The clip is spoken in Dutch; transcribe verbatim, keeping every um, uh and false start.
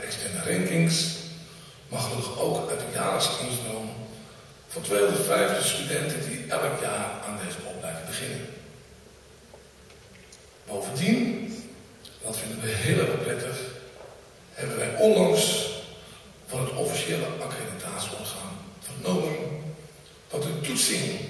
kijkers en de rankings, maar gelukkig ook uit de jaarlijkse instroom van tweehonderdvijftig studenten die elk jaar aan deze opleiding beginnen. Bovendien, dat vinden we heel erg prettig, hebben wij onlangs van het officiële accreditatieorgaan vernomen dat de toetsing